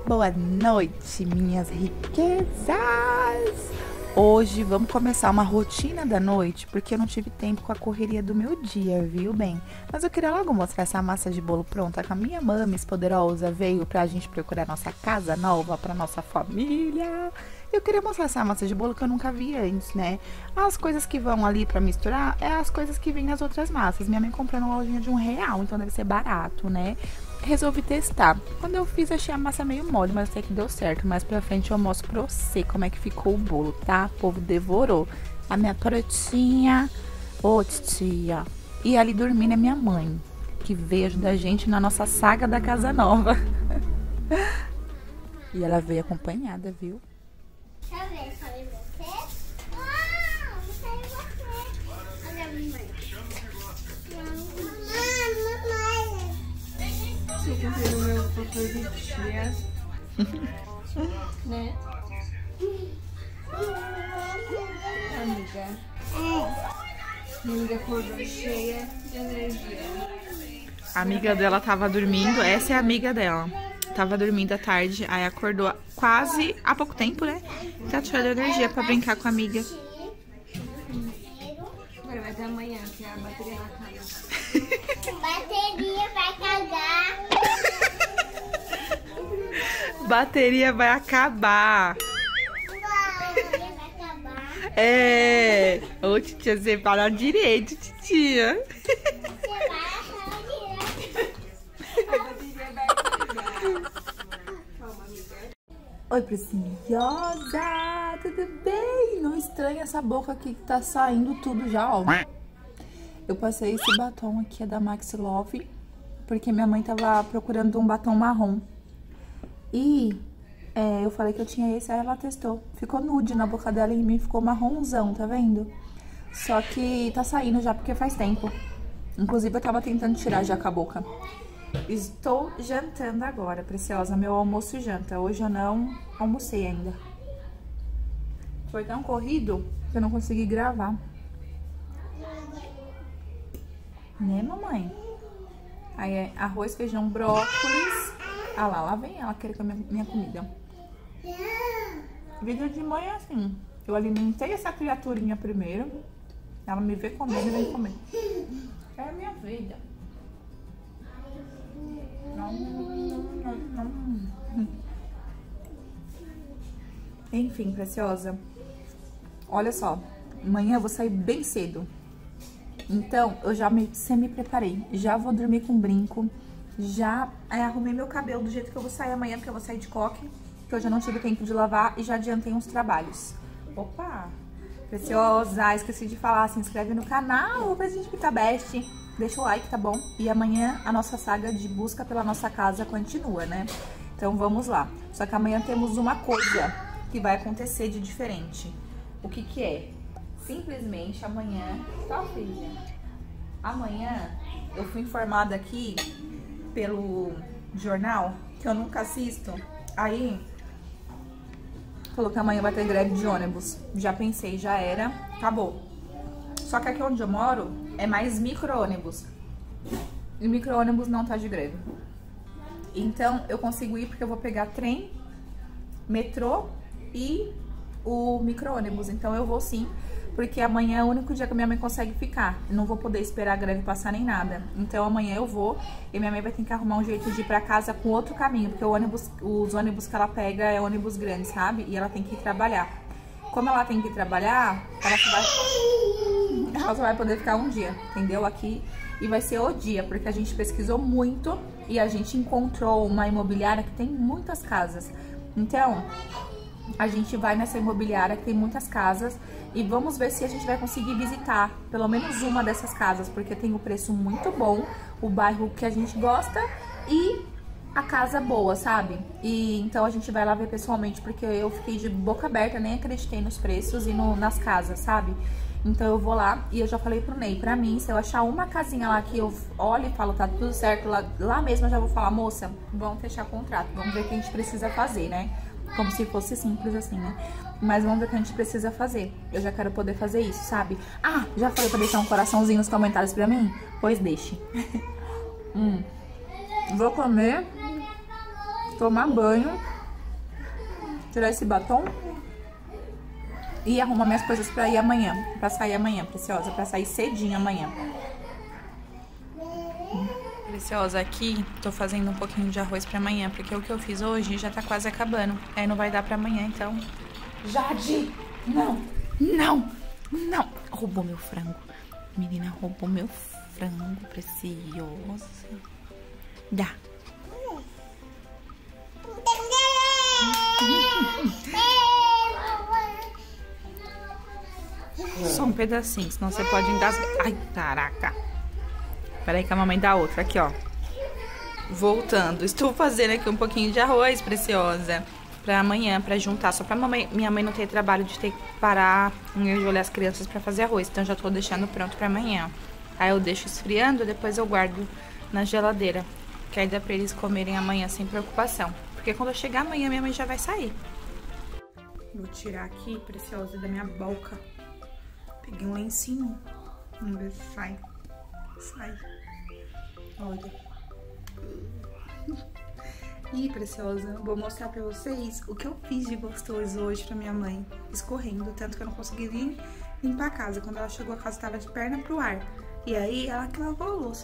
Boa noite, minhas riquezas! Hoje vamos começar uma rotina da noite, porque eu não tive tempo com a correria do meu dia, viu, bem? Mas eu queria logo mostrar essa massa de bolo pronta que a minha mamis poderosa veio pra gente procurar nossa casa nova, pra nossa família. Eu queria mostrar essa massa de bolo que eu nunca vi antes, né? As coisas que vão ali pra misturar é as coisas que vêm nas outras massas. Minha mãe comprou numa lojinha de R$1, então deve ser barato, né? Resolvi testar. Quando eu fiz, achei a massa meio mole, mas até que deu certo. Mais pra frente eu mostro pra você como é que ficou o bolo, tá? O povo devorou. A minha porotinha, ô titia. E ali dormindo é minha mãe, que veio ajudar a gente na nossa saga da casa nova. E ela veio acompanhada, viu? Deixa eu ver, só você? Uau, não saiu você. Olha a mamãe. Eu comprei no meu papel de tia. Né? Amiga. Minha amiga acordou cheia de energia. A amiga dela tava dormindo, essa é a amiga dela. Tava dormindo à tarde, aí acordou quase há pouco tempo, né? Tá tirando energia pra brincar com a amiga. Agora vai até amanhã, que a bateria na casa. Bateria vai cagar. Bateria vai acabar. Bateria vai acabar. É. Ô, titia, você fala direito, titia. Você vai achar direto. A bateria vai acabar. Calma, amiga. Oi, preciosa! Tudo bem? Não estranha essa boca aqui que tá saindo tudo já, ó. Eu passei esse batom aqui, é da Maxi Love, porque minha mãe tava procurando um batom marrom. E eu falei que eu tinha esse, aí ela testou. Ficou nude na boca dela e em mim ficou marronzão, tá vendo? Só que tá saindo já porque faz tempo. Inclusive eu tava tentando tirar já com a boca. Estou jantando agora, preciosa, meu almoço e janta. Hoje eu não almocei ainda. Foi tão corrido que eu não consegui gravar. Né, mamãe? Aí é arroz, feijão, brócolis. Ah lá vem ela querer comer minha comida. Vida de mãe é assim. Eu alimentei essa criaturinha primeiro. Ela me vê comendo e vem comer. É a minha vida. Enfim, preciosa. Olha só. Amanhã eu vou sair bem cedo. Então, eu já me preparei. Já vou dormir com brinco. Já arrumei meu cabelo do jeito que eu vou sair amanhã, porque eu vou sair de coque. Que eu já não tive tempo de lavar e já adiantei uns trabalhos. Opa! Preciosa, esqueci de falar. Se inscreve no canal, Presente Pita Best. Deixa o like, tá bom? E amanhã a nossa saga de busca pela nossa casa continua, né? Então vamos lá. Só que amanhã temos uma coisa que vai acontecer de diferente. O que que é? Simplesmente amanhã... Tá, filha? Amanhã eu fui informada aqui pelo jornal, que eu nunca assisto. Aí falou que amanhã vai ter greve de ônibus. Já pensei, já era, acabou. Só que aqui onde eu moro é mais micro-ônibus. E micro-ônibus não tá de greve. Então eu consigo ir porque eu vou pegar trem, metrô e o micro-ônibus. Então eu vou sim, porque amanhã é o único dia que minha mãe consegue ficar. Não vou poder esperar a greve passar nem nada. Então amanhã eu vou e minha mãe vai ter que arrumar um jeito de ir pra casa com outro caminho. Porque os ônibus que ela pega é ônibus grande, sabe? E ela tem que ir trabalhar. Como ela tem que ir trabalhar, ela só vai poder ficar um dia, entendeu? Aqui. E vai ser o dia, porque a gente pesquisou muito e a gente encontrou uma imobiliária que tem muitas casas. Então, a gente vai nessa imobiliária que tem muitas casas e vamos ver se a gente vai conseguir visitar pelo menos uma dessas casas, porque tem o preço muito bom, o bairro que a gente gosta e a casa boa, sabe? E então a gente vai lá ver pessoalmente, porque eu fiquei de boca aberta, nem acreditei nos preços e nas casas, sabe? Então eu vou lá e eu já falei pro Ney, pra mim, se eu achar uma casinha lá que eu olho e falo, tá tudo certo, lá mesmo eu já vou falar, moça, vamos fechar contrato, vamos ver o que a gente precisa fazer, né? Como se fosse simples assim, né? Mas vamos ver o que a gente precisa fazer. Eu já quero poder fazer isso, sabe? Ah, já falei pra deixar um coraçãozinho nos comentários pra mim? Pois deixe. Vou comer, tomar banho tirar esse batom e arrumar minhas coisas pra ir amanhã. Pra sair amanhã, Preciosa. Pra sair cedinho amanhã. Preciosa, aqui tô fazendo um pouquinho de arroz pra amanhã, porque o que eu fiz hoje já tá quase acabando. Aí não vai dar pra amanhã, então... Jade! Não! Não! Não! Roubou meu frango. Menina, roubou meu frango, Preciosa. Dá. Só um pedacinho, senão você pode engasgar. Ai, caraca. Peraí que a mamãe dá outra. Aqui, ó. Voltando. Estou fazendo aqui um pouquinho de arroz, Preciosa. Pra amanhã, pra juntar. Só pra minha mãe não ter trabalho de ter que parar e olhar as crianças pra fazer arroz. Então já tô deixando pronto pra amanhã. Aí eu deixo esfriando, depois eu guardo na geladeira. Que aí dá pra eles comerem amanhã sem preocupação. Porque quando eu chegar amanhã, minha mãe já vai sair. Vou tirar aqui, Preciosa, da minha boca. Peguei um lencinho. Vamos ver se sai. Sai. Olha. Ih, Preciosa, vou mostrar pra vocês o que eu fiz de gostoso hoje pra minha mãe. Escorrendo, tanto que eu não consegui nem limpar a casa. Quando ela chegou, a casa tava de perna pro ar. E aí, ela que lavou a louça.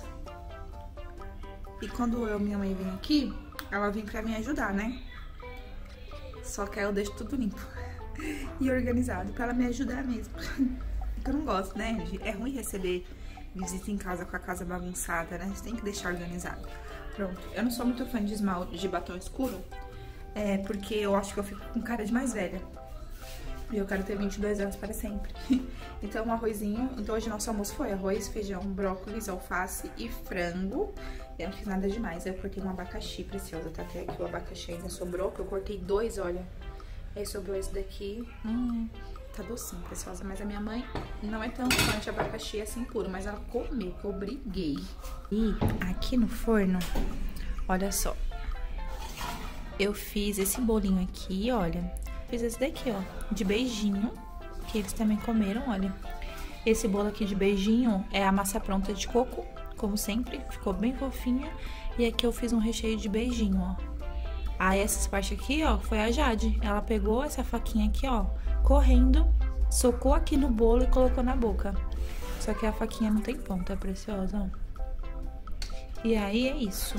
E quando minha mãe vem aqui, ela vem pra me ajudar, né? Só que aí eu deixo tudo limpo e organizado, pra ela me ajudar mesmo. Porque eu não gosto, né? É ruim receber visita em casa com a casa bagunçada, né? Você tem que deixar organizado. Pronto. Eu não sou muito fã de esmalte, de batom escuro, porque eu acho que eu fico com cara de mais velha. E eu quero ter 22 anos para sempre. Então, um arrozinho. Então, hoje nosso almoço foi arroz, feijão, brócolis, alface e frango. Eu não fiz nada demais. Aí eu cortei um abacaxi, Preciosa. Tá até aqui o abacaxi ainda sobrou, que eu cortei 2, olha. Aí sobrou esse daqui. Tá docinho, Preciosa. Mas a minha mãe não é tão fã de abacaxi assim puro, mas ela comeu, que eu briguei. E aqui no forno, olha só. Eu fiz esse bolinho aqui, olha. Fiz esse daqui, ó, de beijinho, que eles também comeram, olha. Esse bolo aqui de beijinho é a massa pronta de coco, como sempre, ficou bem fofinha. E aqui eu fiz um recheio de beijinho, ó. Aí essas partes aqui, ó, foi a Jade. Ela pegou essa faquinha aqui, ó, correndo, socou aqui no bolo e colocou na boca. Só que a faquinha não tem ponta, Preciosa, ó. E aí é isso.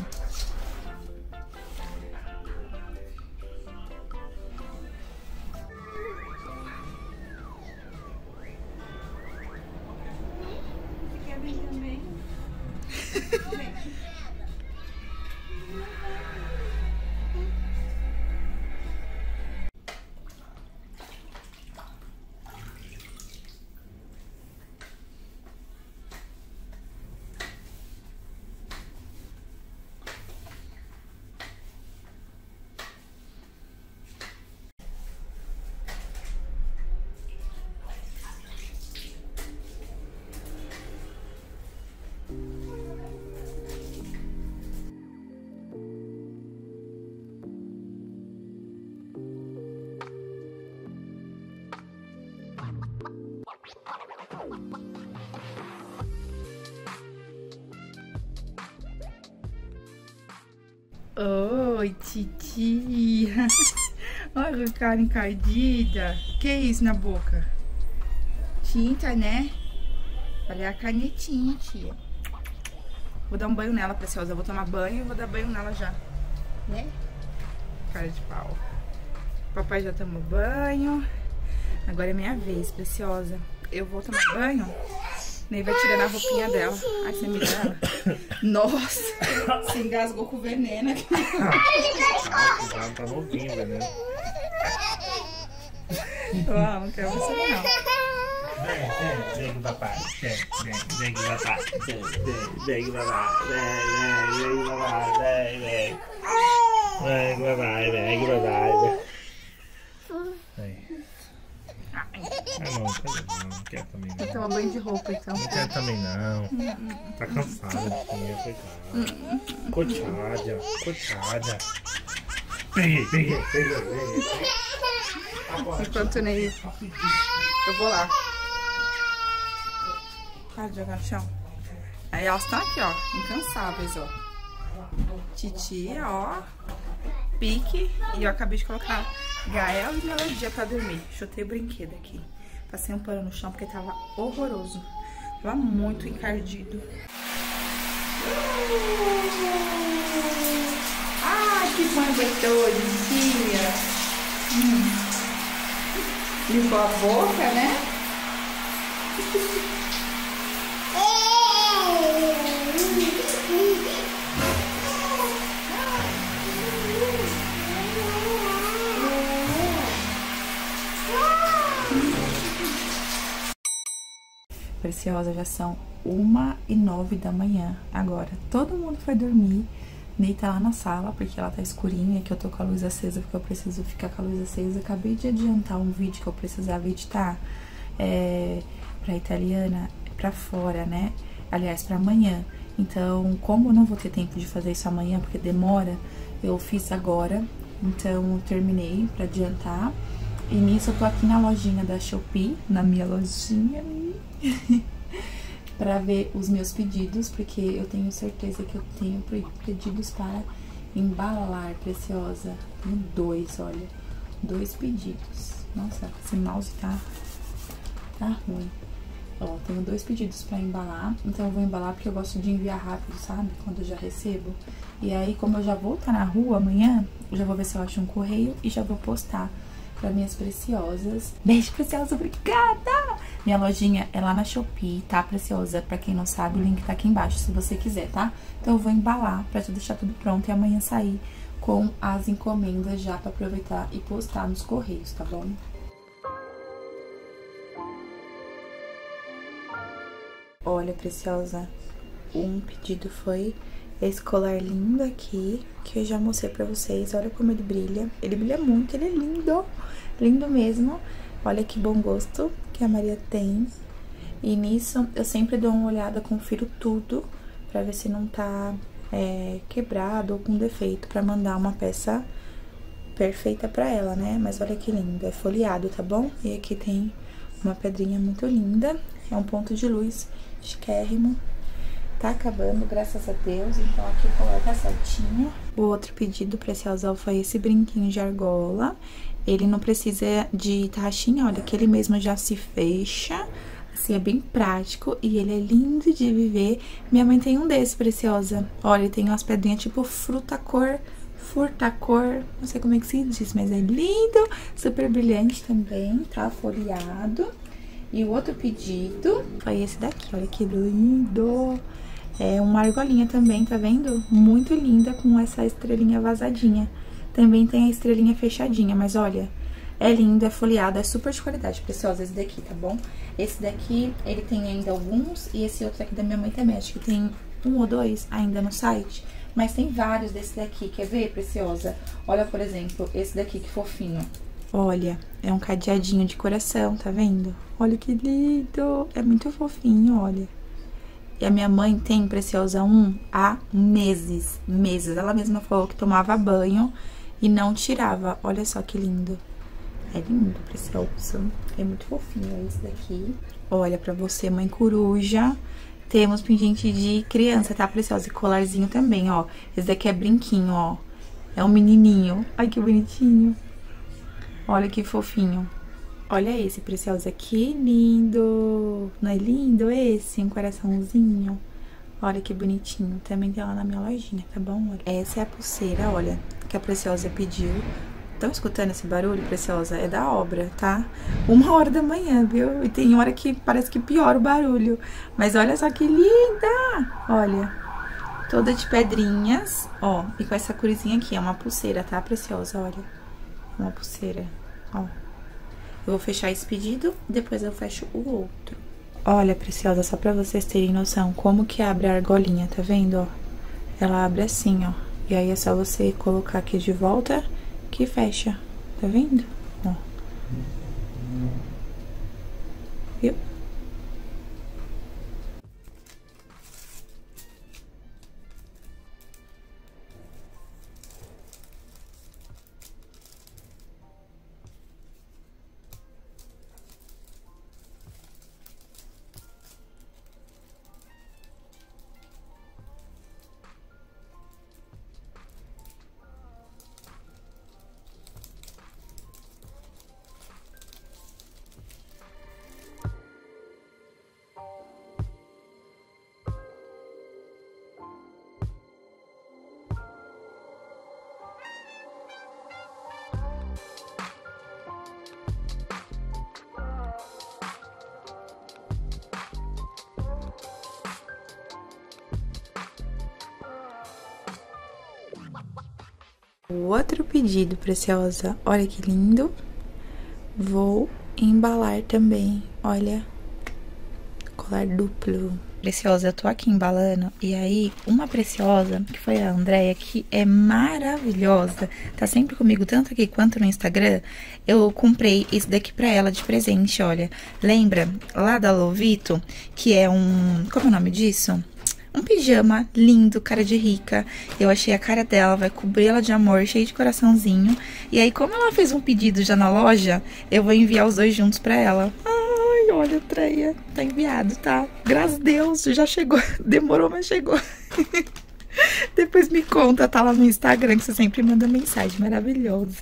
Oi, titia. Olha a cara encardida. Que isso na boca? Tinta, né? Olha a canetinha, tia. Vou dar um banho nela, Preciosa. Vou tomar banho e vou dar banho nela já. Né? Cara de pau. Papai já tomou banho. Agora é minha vez, Preciosa. Eu vou tomar banho. Nem vai tirando a roupinha dela. Ai, você me dá. Nossa! Se engasgou com o veneno aqui. Tá novinho o veneno. Não quero você não. Vem com o papai. Vem com o papai. Vem com o papai. Vem com o papai. Vem com o papai. Vem com o papai. Não quero também não. Vou tomar banho de roupa, então. Não quero também não. Tá cansada de comer, coitada. Coitada. Peguei. Enquanto nem eu vou lá. Para de jogar no chão. Aí elas estão aqui, ó, incansáveis, ó. Titia, ó. Pique. E eu acabei de colocar Gael e Melodia pra dormir. Chutei o brinquedo aqui. Passei um pano no chão porque tava horroroso. Tava muito encardido. Ah, que banho gostoso, dia. Limpou a boca, né? Preciosa, já são 1h09 da manhã agora. Todo mundo foi dormir. Ney tá lá na sala, porque ela tá escurinha, que eu tô com a luz acesa, porque eu preciso ficar com a luz acesa. Acabei de adiantar um vídeo que eu precisava editar pra italiana, pra fora, né? Aliás, pra amanhã. Então, como eu não vou ter tempo de fazer isso amanhã, porque demora, eu fiz agora. Então, eu terminei pra adiantar. E nisso eu tô aqui na lojinha da Shopee, na minha lojinha, pra ver os meus pedidos, porque eu tenho certeza que eu tenho pedidos para embalar, Preciosa. Tenho 2, olha, 2 pedidos. Nossa, esse mouse tá ruim. Ó, tenho 2 pedidos pra embalar, então eu vou embalar porque eu gosto de enviar rápido, sabe? Quando eu já recebo. E aí, como eu já vou estar na rua amanhã, eu já vou ver se eu acho um correio e já vou postar para minhas preciosas. Beijo, Preciosa, obrigada! Minha lojinha é lá na Shopee, tá, Preciosa? Pra quem não sabe, o link tá aqui embaixo, se você quiser, tá? Então eu vou embalar pra te deixar tudo pronto e amanhã sair com as encomendas já pra aproveitar e postar nos correios, tá bom? Olha, Preciosa, um pedido foi esse colar lindo aqui, que eu já mostrei pra vocês. Olha como ele brilha. Ele brilha muito, ele é lindo. Lindo mesmo. Olha que bom gosto que a Maria tem. E nisso, eu sempre dou uma olhada, confiro tudo, pra ver se não tá quebrado ou com defeito, pra mandar uma peça perfeita pra ela, né? Mas olha que lindo, é folheado, tá bom? E aqui tem uma pedrinha muito linda. É um ponto de luz chiquérrimo. Tá acabando, graças a Deus, então aqui o colar tá certinho. O outro pedido, Preciosa, foi esse brinquinho de argola. Ele não precisa de tarraxinha, olha, que ele mesmo já se fecha. Assim, é bem prático e ele é lindo de viver. Minha mãe tem um desse, Preciosa. Olha, ele tem umas pedrinhas tipo furtacor, não sei como é que se diz, mas é lindo. Super brilhante também, tá folheado. E o outro pedido foi esse daqui, olha que lindo. É uma argolinha também, tá vendo? Muito linda, com essa estrelinha vazadinha. Também tem a estrelinha fechadinha, mas olha, é lindo, é folheado, é super de qualidade, Preciosa, esse daqui, tá bom? Esse daqui, ele tem ainda alguns, e esse outro aqui da minha mãe também, acho que tem 1 ou 2 ainda no site. Mas tem vários desse daqui, quer ver, Preciosa? Olha, por exemplo, esse daqui, que fofinho. Olha, é um cadeadinho de coração, tá vendo? Olha que lindo, é muito fofinho, olha. E a minha mãe tem, Preciosa, há meses. Ela mesma falou que tomava banho e não tirava. Olha só que lindo. É lindo, Preciosa. É muito fofinho esse daqui. Olha, pra você, mãe coruja, temos pingente de criança, tá, Preciosa? E colarzinho também, ó. Esse daqui é brinquinho, ó. É um menininho. Ai, que bonitinho. Olha que fofinho. Olha esse, Preciosa, que lindo! Não é lindo esse? Um coraçãozinho. Olha que bonitinho. Também tem lá na minha lojinha, tá bom? Olha. Essa é a pulseira, olha, que a Preciosa pediu. Estão escutando esse barulho, Preciosa? É da obra, tá? 1h da manhã, viu? E tem hora que parece que piora o barulho. Mas olha só que linda! Olha, toda de pedrinhas, ó. E com essa corzinha aqui, é uma pulseira, tá, Preciosa? Olha, uma pulseira, ó. Eu vou fechar esse pedido, depois eu fecho o outro. Olha, Preciosa, só pra vocês terem noção como que abre a argolinha, tá vendo, ó? Ela abre assim, ó. E aí é só você colocar aqui de volta que fecha, tá vendo? Ó. Viu? Outro pedido, Preciosa. Olha que lindo. Vou embalar também. Olha. Colar duplo. Preciosa, eu tô aqui embalando. E aí, uma Preciosa, que foi a Andréia, que é maravilhosa. Tá sempre comigo, tanto aqui quanto no Instagram. Eu comprei esse daqui pra ela de presente, olha. Lembra lá da Lovito, que é um... Como é o nome disso? Um pijama lindo, cara de rica. Eu achei a cara dela, vai cobrir ela de amor, cheio de coraçãozinho. E aí, como ela fez um pedido já na loja, eu vou enviar os dois juntos pra ela. Ai, olha, Treia, tá enviado, tá? Graças a Deus, já chegou. Demorou, mas chegou. Depois me conta, tá lá no Instagram, que você sempre manda mensagem maravilhosa.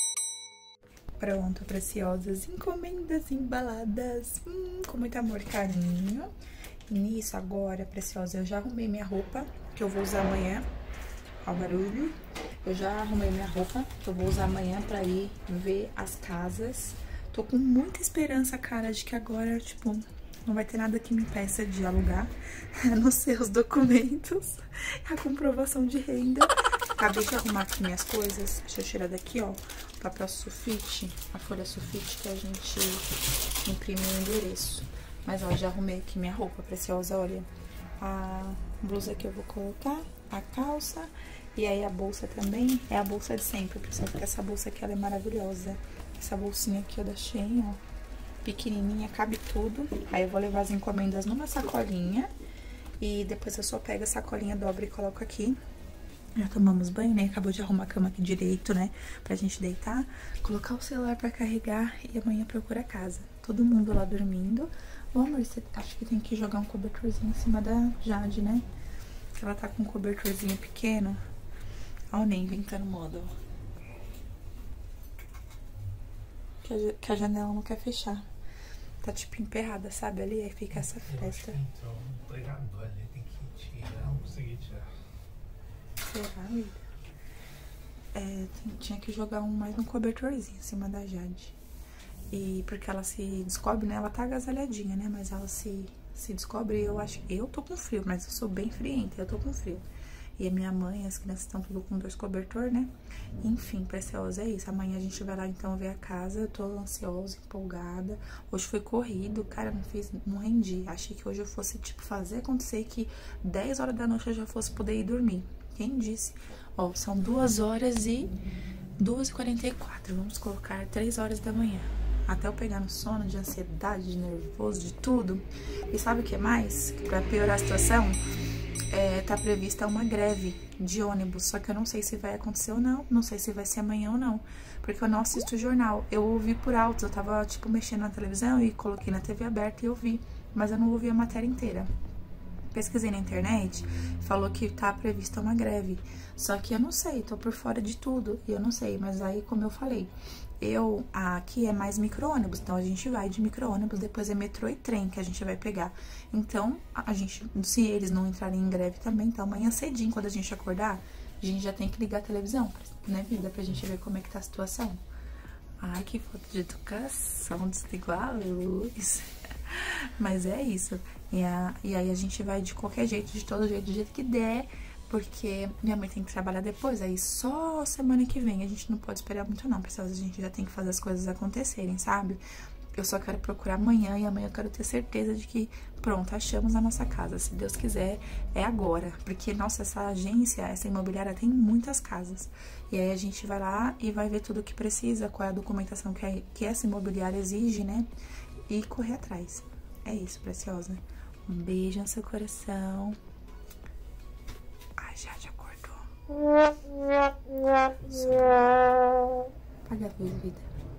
Pronto, Preciosas, encomendas embaladas, com muito amor e carinho. Nisso, agora, Preciosa, eu já arrumei minha roupa, que eu vou usar amanhã. Ó o barulho. Eu já arrumei minha roupa, que eu vou usar amanhã pra ir ver as casas. Tô com muita esperança, cara, de que agora, tipo, não vai ter nada que me impeça de alugar. A não ser os documentos, a comprovação de renda. Acabei de arrumar aqui minhas coisas. Deixa eu tirar daqui, ó, o papel sulfite, a folha sulfite que a gente imprime no endereço. Mas, ó, já arrumei aqui minha roupa, Preciosa, olha. A blusa que eu vou colocar, a calça e aí a bolsa também. É a bolsa de sempre, Preciosa, porque essa bolsa aqui, ela é maravilhosa. Essa bolsinha aqui, ó, da Shein, ó, pequenininha, cabe tudo. Aí eu vou levar as encomendas numa sacolinha e depois eu só pego a sacolinha, dobro e coloco aqui. Já tomamos banho, né? Acabou de arrumar a cama aqui direito, né? Pra gente deitar, colocar o celular pra carregar e amanhã procura a casa. Todo mundo lá dormindo. Ô, amor, você acha que tem que jogar um cobertorzinho em cima da Jade, né? Que ela tá com um cobertorzinho pequeno. Ó, o Ney inventando moda, ó. Que a janela não quer fechar. Tá tipo emperrada, sabe? Ali, aí fica essa fresta. Então, o pregador ali tem que tirar, não consegui tirar. Será, amiga? É, tinha que jogar mais um cobertorzinho em cima da Jade. E porque ela se descobre, né? Ela tá agasalhadinha, né? Mas ela se descobre, eu acho... Eu tô com frio, mas eu sou bem frienta, eu tô com frio. E a minha mãe, as crianças estão tudo com 2 cobertor, né? Enfim, Preciosa, é isso. Amanhã a gente vai lá, então, ver a casa. Eu tô ansiosa, empolgada. Hoje foi corrido, cara, não rendi. Achei que hoje eu fosse, tipo, fazer acontecer que 10 horas da noite eu já fosse poder ir dormir. Quem disse? Ó, são 2 horas e 2h44. Vamos colocar 3 horas da manhã. Até eu pegar no sono, de ansiedade, de nervoso, de tudo. E sabe o que mais? Pra piorar a situação, tá prevista uma greve de ônibus. Só que eu não sei se vai acontecer ou não. Não sei se vai ser amanhã ou não. Porque eu não assisto o jornal. Eu ouvi por alto. Eu tava, tipo, mexendo na televisão e coloquei na TV aberta e ouvi. Mas eu não ouvi a matéria inteira. Pesquisei na internet, falou que tá prevista uma greve. Só que eu não sei, tô por fora de tudo. E eu não sei, mas aí, como eu falei... aqui é mais micro-ônibus, então a gente vai de micro-ônibus, depois é metrô e trem que a gente vai pegar. Então, a gente, se eles não entrarem em greve também, então amanhã cedinho, quando a gente acordar, a gente já tem que ligar a televisão, né, vida? Pra gente ver como é que tá a situação. Ai, que falta de educação, desligou a luz. Mas é isso. E aí a gente vai de qualquer jeito, de todo jeito, do jeito que der, porque minha mãe tem que trabalhar depois, aí só semana que vem. A gente não pode esperar muito não, pessoal, a gente já tem que fazer as coisas acontecerem, sabe? Eu só quero procurar amanhã e amanhã eu quero ter certeza de que, pronto, achamos a nossa casa. Se Deus quiser, é agora. Porque, nossa, essa agência, essa imobiliária tem muitas casas. E aí a gente vai lá e vai ver tudo o que precisa, qual é a documentação que essa imobiliária exige, né? E correr atrás. É isso, Preciosa. Um beijo no seu coração. Ai, já acordou. Apaga a luz, vida.